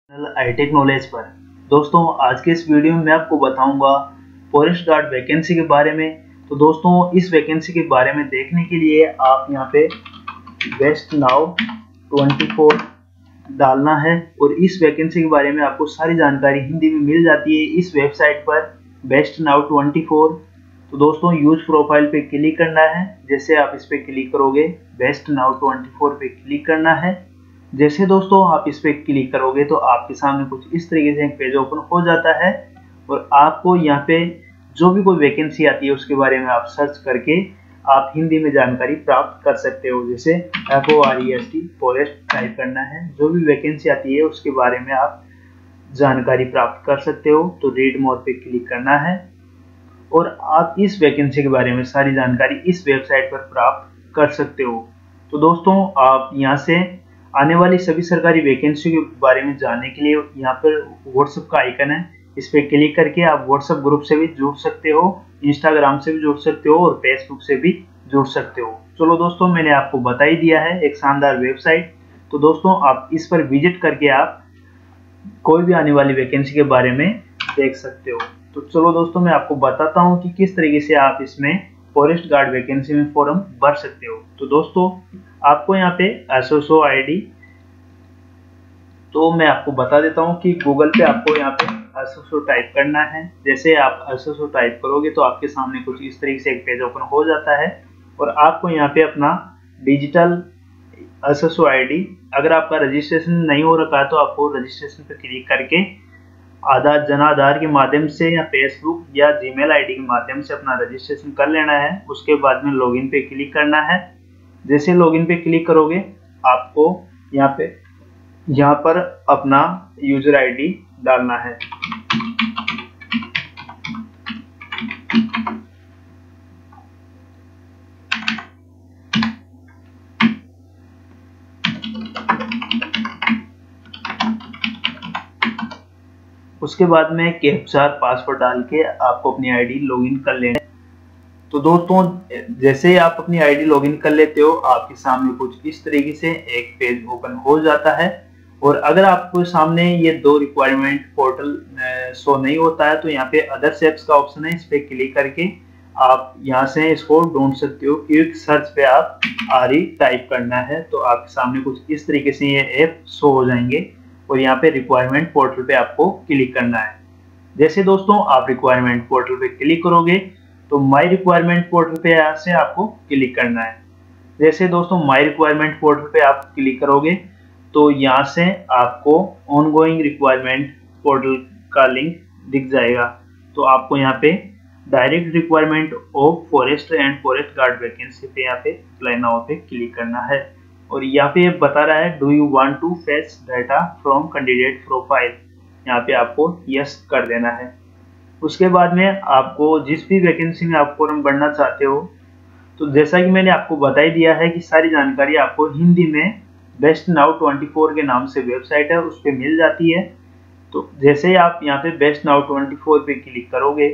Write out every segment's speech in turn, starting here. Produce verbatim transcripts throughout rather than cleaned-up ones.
Hi tech knowledge पर। दोस्तों आज के इस वीडियो में मैं आपको बताऊंगा फॉरेस्ट गार्ड वैकेंसी के बारे में। तो दोस्तों इस वैकेंसी के बारे में देखने के लिए आप यहां पे बेस्ट नाउ ट्वेंटी फोर डालना है और इस वैकेंसी के बारे में आपको सारी जानकारी हिंदी में मिल जाती है इस वेबसाइट पर बेस्ट नाउ ट्वेंटी फोर। तो दोस्तों यूज प्रोफाइल पे क्लिक करना है। जैसे आप इस पे क्लिक करोगे बेस्ट नाउ ट्वेंटी फोर पे क्लिक करना है। जैसे दोस्तों आप इस पे क्लिक करोगे तो आपके सामने कुछ इस तरीके से एक पेज ओपन हो जाता है और आपको यहाँ पे जो भी कोई वैकेंसी आती है उसके बारे में आप सर्च करके आप हिंदी में जानकारी प्राप्त कर सकते हो। जैसे F O R E S T forest type करना है, जो भी वैकेंसी आती है उसके बारे में आप जानकारी प्राप्त कर सकते हो। तो रीड मोर पे क्लिक करना है और आप इस वैकेंसी के बारे में सारी जानकारी इस वेबसाइट पर प्राप्त कर सकते हो। तो दोस्तों आप यहाँ से आने वाली सभी सरकारी वैकेंसी के बारे में जानने के लिए यहाँ पर व्हाट्सएप का आइकन है, इस पे क्लिक करके आप व्हाट्सएप ग्रुप से भी जुड़ सकते हो, इंस्टाग्राम से भी जुड़ सकते हो और फेसबुक से भी जुड़ सकते हो। चलो दोस्तों मैंने आपको बता ही दिया है एक शानदार वेबसाइट। तो दोस्तों आप इस पर विजिट करके आप कोई भी आने वाली वैकेंसी के बारे में देख सकते हो। तो चलो दोस्तों मैं आपको बताता हूँ कि किस तरीके से आप इसमें फॉरेस्ट गार्ड वैकेंसी में फॉर्म भर सकते हो। तो दोस्तों आपको यहाँ पे S S O I D, तो मैं आपको बता देता हूँ कि गूगल पे आपको यहाँ पे एस एस ओ टाइप करना है। जैसे आप एस एस ओ टाइप करोगे तो आपके सामने कुछ इस तरीके से एक पेज ओपन हो जाता है और आपको यहाँ पे अपना digital S S O I D, अगर आपका रजिस्ट्रेशन नहीं हो रखा है तो आपको रजिस्ट्रेशन पे क्लिक करके आधार जन आधार के माध्यम से या फेसबुक या जीमेल आईडी के माध्यम से अपना रजिस्ट्रेशन कर लेना है। उसके बाद में लॉगिन पे क्लिक करना है। जैसे लॉगिन पे क्लिक करोगे आपको यहाँ पे यहाँ पर अपना यूजर आईडी डालना है। उसके बाद में कैप्चा पासवर्ड डाल के आपको अपनी आईडी लॉगिन कर लेना है। तो दोस्तों जैसे ही आप अपनी आईडी लॉगिन कर लेते हो आपके सामने कुछ इस तरीके से एक पेज ओपन हो जाता है और अगर आपको सामने ये दो रिक्वायरमेंट पोर्टल शो नहीं होता है तो यहाँ पे अदर सेप्स का ऑप्शन है, इस पे क्लिक करके आप यहाँ से इसको ढूंढ सकते हो। क्विक सर्च पे आप आर ई टाइप करना है तो आपके सामने कुछ इस तरीके से ये ऐप शो हो जाएंगे और यहाँ पे रिक्वायरमेंट पोर्टल पे आपको क्लिक करना है। जैसे दोस्तों आप रिक्वायरमेंट पोर्टल पे क्लिक करोगे तो माई रिक्वायरमेंट पोर्टल पे यहाँ से आपको क्लिक करना है। जैसे दोस्तों माई रिक्वायरमेंट पोर्टल पे आप क्लिक करोगे तो यहाँ से आपको ऑनगोइंग रिक्वायरमेंट पोर्टल का लिंक दिख जाएगा। तो आपको यहाँ पे direct requirement of forest and forest guard vacancy पे यहाँ पे अप्लाई नाउ पे क्लिक करना है और यहाँ पे बता रहा है do you want to fetch data from candidate profile, यहाँ पे आपको यस कर देना है। उसके बाद में आपको जिस भी वैकेंसी में आप फॉर्म भरना चाहते हो तो जैसा कि मैंने आपको बता ही दिया है कि सारी जानकारी आपको हिंदी में बेस्ट नाउ ट्वेंटी फोर के नाम से वेबसाइट है उस पर मिल जाती है। तो जैसे ही आप यहाँ पे बेस्ट नाउ ट्वेंटी फोर पे क्लिक करोगे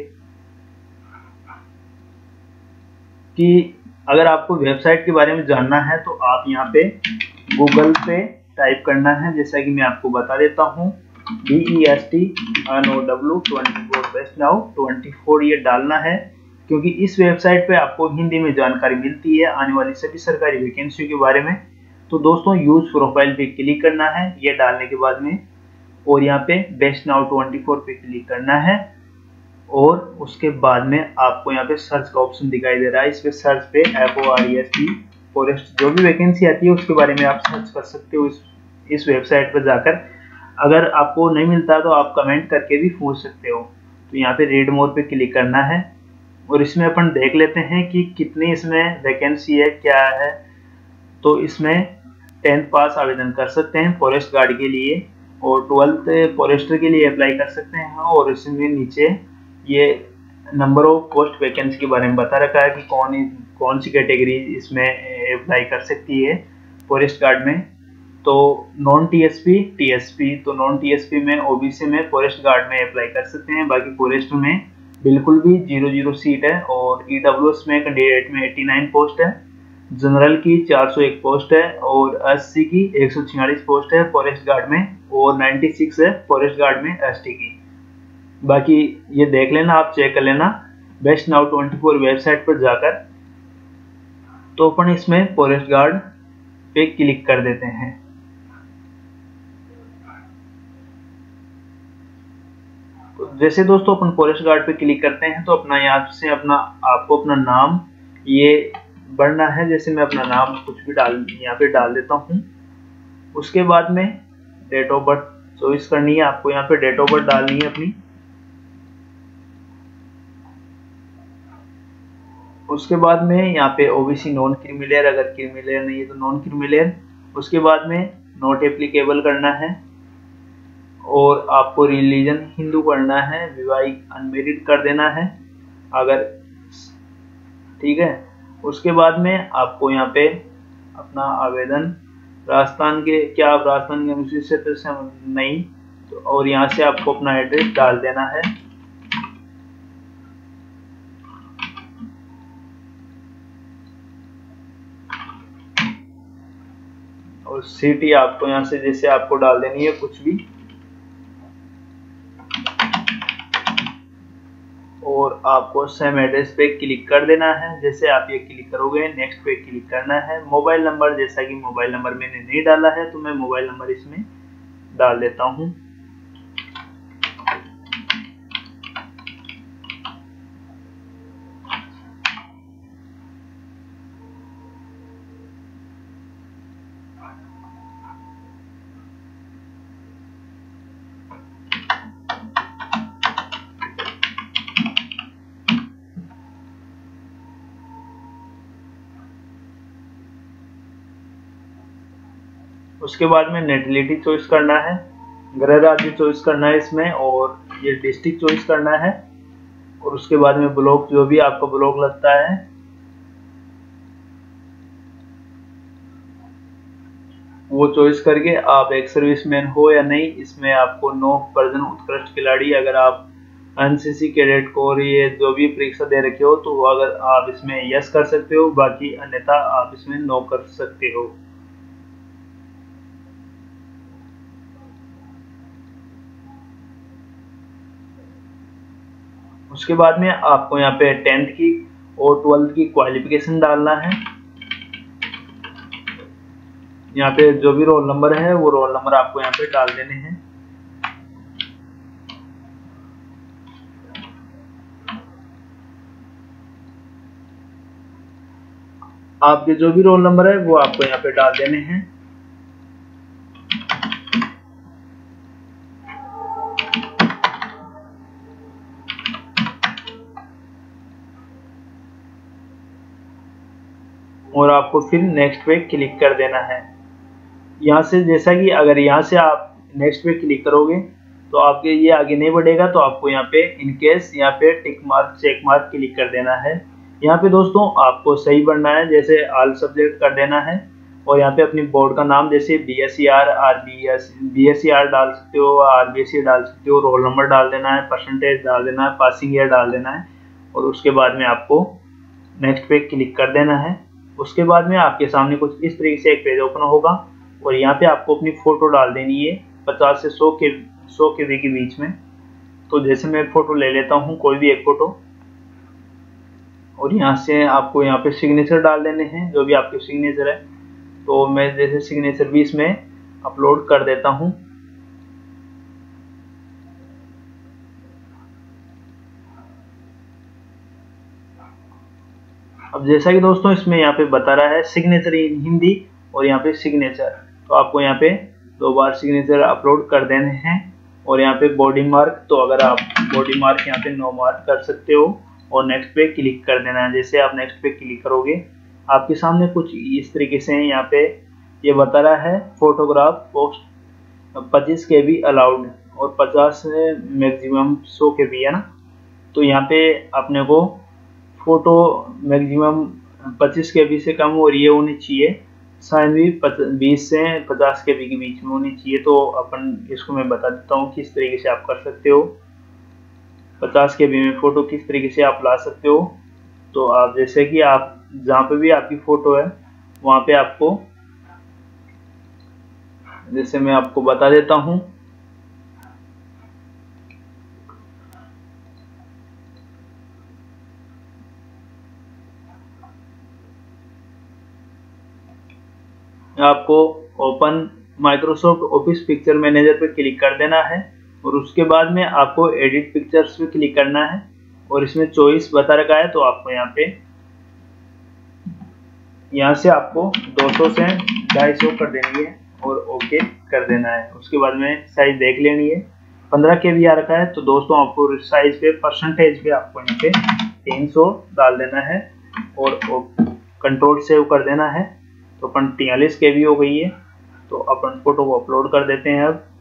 कि अगर आपको वेबसाइट के बारे में जानना है तो आप यहाँ पे गूगल पे टाइप करना है। जैसा कि मैं आपको बता देता हूँ D E S T N O W twenty four best now twenty four ये डालना है क्योंकि इस वेबसाइट पे आपको हिंदी में जानकारी मिलती है आने वाली सभी सरकारी वैकेंसी के बारे में। तो दोस्तों यूज प्रोफाइल पे क्लिक करना है ये डालने के बाद में और यहाँ पे बेस्ट नाउ ट्वेंटी फोर पे क्लिक करना है और उसके बाद में आपको यहाँ पे सर्च का ऑप्शन दिखाई दे रहा है। इस पे सर्च पे F O R E S T forest जो भी वैकेंसी आती है उसके बारे में आप सर्च कर सकते हो इस इस वेबसाइट पर जाकर। अगर आपको नहीं मिलता तो आप कमेंट करके भी पूछ सकते हो। तो यहाँ पे रीड मोर पे क्लिक करना है और इसमें अपन देख लेते हैं कि कितनी इसमें वैकेंसी है क्या है। तो इसमें टेंथ पास आवेदन कर सकते हैं फॉरेस्ट गार्ड के लिए और ट्वेल्थ फॉरेस्टर के लिए अप्लाई कर सकते हैं और इसमें नीचे ये नंबर ऑफ पोस्ट वैकेंसी के बारे में बता रखा है कि कौन कौन सी कैटेगरी इसमें अप्लाई कर सकती है फॉरेस्ट गार्ड में। तो non T S P T S P, तो नॉन टी एस पी में ओ बी सी में फॉरेस्ट गार्ड में अप्लाई कर सकते हैं। बाकी फॉरेस्ट में बिल्कुल भी जीरो जीरो सीट है और ई डब्ल्यू एस में कैंडिडेट में एटी नाइन पोस्ट है। जनरल की चार सौ एक पोस्ट है और एससी की एक सौ छियालीस पोस्ट है फॉरेस्ट गार्ड में, और छियानवे है फॉरेस्ट गार्ड में एसटी की। बाकी ये देख लेना, आप चेक कर लेना best now twenty four website पर जाकर। तो अपन इसमें फॉरेस्ट गार्ड पे क्लिक कर देते हैं। तो जैसे दोस्तों अपन फॉरेस्ट गार्ड पे क्लिक करते हैं तो अपना यहाँ से अपना आपको अपना नाम ये भरना है। जैसे मैं अपना नाम कुछ भी डाल यहाँ पे डाल देता हूँ। उसके बाद में डेट ऑफ बर्थ चॉइस करनी है आपको, यहाँ पे डेट ऑफ बर्थ डालनी है अपनी। उसके बाद में यहाँ पे ओबीसी नॉन क्रिमिलेयर, अगर क्रिमिलेयर नहीं है तो नॉन क्रिमिलेयर। उसके बाद में नॉट एप्लीकेबल करना है, और आपको रिलीजन हिंदू करना है, विवाहित अनमेरिड कर देना है अगर, ठीक है। उसके बाद में आपको यहाँ पे अपना आवेदन राजस्थान के, क्या आप राजस्थान के अनुसूचित क्षेत्र से नहीं तो, और यहाँ से आपको अपना एड्रेस डाल देना है। और सिटी आपको यहाँ से जैसे आपको डाल देनी है कुछ भी, और आपको सेम एड्रेस पे क्लिक कर देना है। जैसे आप ये क्लिक करोगे नेक्स्ट पे क्लिक करना है। मोबाइल नंबर, जैसा कि मोबाइल नंबर मैंने नहीं डाला है तो मैं मोबाइल नंबर इसमें डाल देता हूँ। उसके बाद में नेटिलिटी चॉइस करना है, गृह राज्य चॉइस करना है इसमें, और ये डिस्ट्रिक्ट चॉइस करना है। और उसके बाद में ब्लॉक, जो भी आपका ब्लॉक लगता है वो चॉइस करके आप एक सर्विसमैन हो या नहीं, इसमें आपको नो पर्सन उत्कृष्ट खिलाड़ी, अगर आप एनसीसी कैडेट कोर ये जो भी परीक्षा दे रखे हो तो अगर आप इसमें यस कर सकते हो, बाकी अन्यथा आप इसमें नो कर सकते हो। उसके बाद में आपको यहाँ पे टेंथ की और ट्वेल्थ की क्वालिफिकेशन डालना है। यहाँ पे जो भी रोल नंबर है वो रोल नंबर आपको यहाँ पे डाल देने हैं। आपके जो भी रोल नंबर है वो आपको यहाँ पे डाल देने हैं। और आपको फिर नेक्स्ट पे क्लिक कर देना है। यहाँ से जैसा कि अगर यहाँ से आप नेक्स्ट पे क्लिक करोगे तो आपके ये आगे नहीं बढ़ेगा, तो आपको यहाँ पे इन केस यहाँ पे tick mark check mark click कर देना है। यहाँ पे दोस्तों आपको सही बढ़ना है, जैसे ऑल सब्जेक्ट कर देना है, और यहाँ पे अपनी बोर्ड का नाम जैसे B S C R, R B S B S C R डाल सकते हो, आर बी एस सी डाल सकते हो, रोल नंबर डाल देना है, परसेंटेज डाल देना है, पासिंग ईयर डाल देना है, और उसके बाद में आपको नेक्स्ट पे क्लिक कर देना है। उसके बाद में आपके सामने कुछ इस तरीके से एक पेज ओपन होगा, और यहाँ पे आपको अपनी फोटो डाल देनी है पचास से सौ के सौ के बी के बीच में। तो जैसे मैं फोटो ले लेता हूँ कोई भी एक फोटो, और यहाँ से आपको यहाँ पे सिग्नेचर डाल देने हैं, जो भी आपके सिग्नेचर है। तो मैं जैसे सिग्नेचर भी इसमें अपलोड कर देता हूँ। अब जैसा कि दोस्तों इसमें यहाँ पे बता रहा है सिग्नेचर इन हिंदी, और यहाँ पे सिग्नेचर, तो आपको यहाँ पे दो बार सिग्नेचर अपलोड कर देने हैं। और यहाँ पे बॉडी मार्क, तो अगर आप बॉडी मार्क यहाँ पे नो मार्क कर सकते हो, और नेक्स्ट पे क्लिक कर देना है। जैसे आप नेक्स्ट पे क्लिक करोगे आपके सामने कुछ इस तरीके से यहाँ पे ये बता रहा है फोटोग्राफ पोस्ट पच्चीस के बी अलाउड, और पचास मैक्सिमम सौ के बी है ना। तो यहाँ पे अपने को फोटो मैक्सिमम पच्चीस के बी से कम और ये होनी चाहिए, साइन भी बीस से पचास के बी के बीच में होनी चाहिए। तो अपन इसको मैं बता देता हूँ किस तरीके से आप कर सकते हो। पचास के बी में फोटो किस तरीके से आप ला सकते हो, तो आप जैसे कि आप जहाँ पे भी आपकी फोटो है वहाँ पे आपको, जैसे मैं आपको बता देता हूँ, आपको open Microsoft office picture manager पे क्लिक कर देना है और उसके बाद में आपको एडिट पिक्चर्स पे क्लिक करना है और इसमें चॉइस बता रखा है तो आपको यहाँ पे यहाँ से आपको दो सौ से ढाई सौ कर देनी है और ओके कर देना है। उसके बाद में साइज देख लेनी है, पंद्रह के बी आ रखा है तो दोस्तों आपको साइज पे परसेंटेज पे आपको यहाँ पे तीन सौ डाल देना है और कंट्रोल सेव कर देना है। तो अपन तियालीस के बी हो गई है तो अपन फोटो को अपलोड कर देते हैं। अब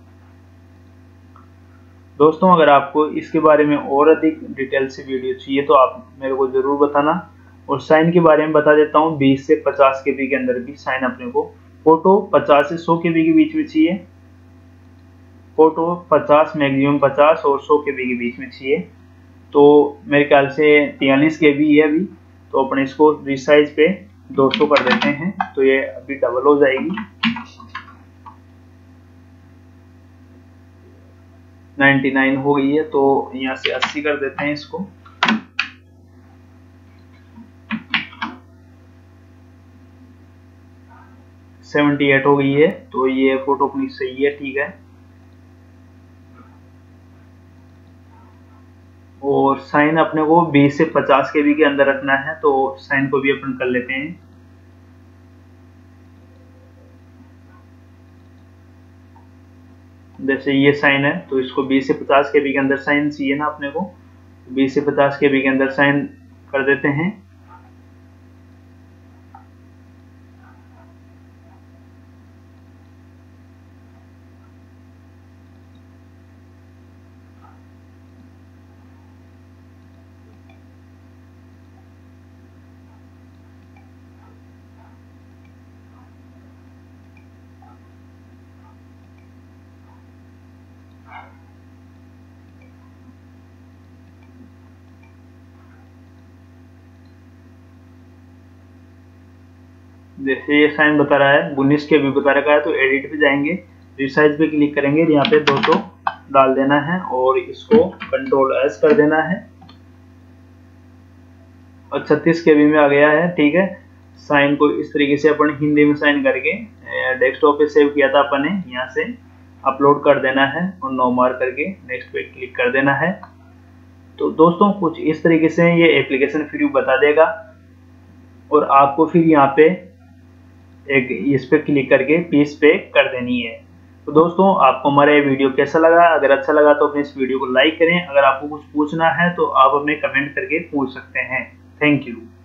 दोस्तों अगर आपको इसके बारे में और अधिक डिटेल से वीडियो चाहिए तो आप मेरे को जरूर बताना। और साइन के बारे में बता देता हूँ, बीस से पचास के बी के अंदर भी साइन अपने को, फोटो पचास से सौ के बी के बीच में चाहिए, फोटो पचास मैक्सिमम पचास और सौ के बी के बीच में चाहिए। तो मेरे ख्याल से तियालीस के बी है अभी, तो अपन इसको रिसाइज पे दो सौ कर देते हैं तो ये अभी डबल हो जाएगी, निन्यानवे हो गई है तो यहाँ से अस्सी कर देते हैं इसको। अठहत्तर हो गई है तो ये फोटो अपनी सही है, ठीक है। और साइन अपने को बीस से पचास के बी के अंदर रखना है तो साइन को भी अपन कर लेते हैं। जैसे ये साइन है तो इसको बीस से पचास के बी के अंदर साइन चाहिए ना अपने को, बीस से पचास के बी के अंदर साइन कर देते हैं। जैसे ये साइन बता रहा है उन्नीस के भी बता रखा है तो एडिट पे जाएंगे, रिसाइज पे क्लिक करेंगे, यहाँ पे दो सौ डाल देना है और इसको कंट्रोल एस कर देना है और छत्तीस के बी में आ गया है, ठीक है। साइन को इस तरीके से अपन हिंदी में साइन करके डेस्कटॉप पे सेव किया था अपन ने, यहाँ से अपलोड कर देना है और नो मार करके नेक्स्ट पे क्लिक कर देना है। तो दोस्तों कुछ इस तरीके से ये एप्लीकेशन फिर बता देगा और आपको फिर यहाँ पे एक इस पे क्लिक करके पीस पे कर देनी है। तो दोस्तों आपको हमारा ये वीडियो कैसा लगा? अगर अच्छा लगा तो अपने इस वीडियो को लाइक करें। अगर आपको कुछ पूछना है तो आप अपने कमेंट करके पूछ सकते हैं। Thank you.